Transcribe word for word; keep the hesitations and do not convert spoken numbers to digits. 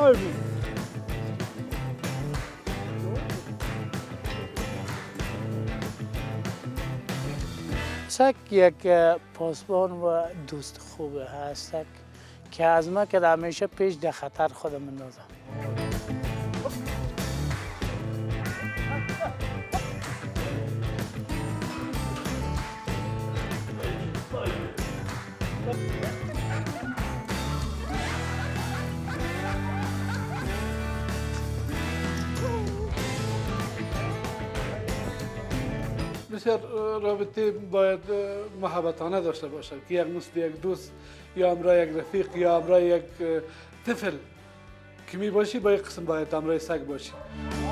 سگ یک پاسبان و دوست خوبه هست که از ما که همیشه پیش در خطر خودم اندازم. بسیار رابطه باید محبتانه داشته باشد که یک مثل یک دوست یا همراه یک رفیق یا همراه یک طفل که می باشی با یک قسم باید همراه سگ باشی.